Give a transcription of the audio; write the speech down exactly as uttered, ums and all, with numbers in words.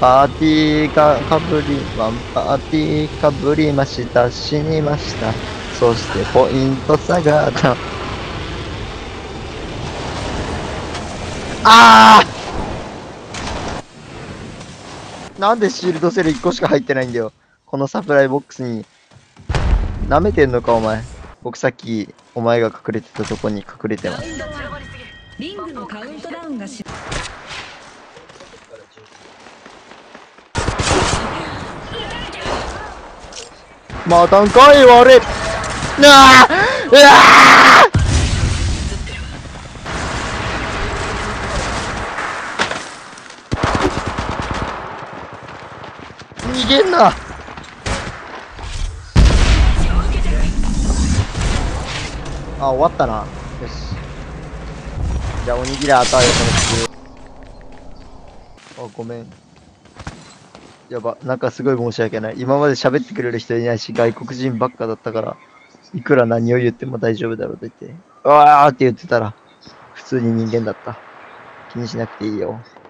パーティーがかぶり、ワンパーティーかぶりました。死にました。そしてポイント下がった。あーなんでシールドセルいっこしか入ってないんだよ。このサプライボックスに。舐めてんのかお前。僕さっきお前が隠れてたとこに隠れてます。 リングのカウントダウンがしまたんかい悪いなあうわあ逃げんな。あ、終わったな。よし。じゃあ、おにぎりあたよ、このあ、ごめん。やば、なんかすごい申し訳ない。今まで喋ってくれる人いないし、外国人ばっかだったから、いくら何を言っても大丈夫だろうと言って、うわーって言ってたら、普通に人間だった。気にしなくていいよ。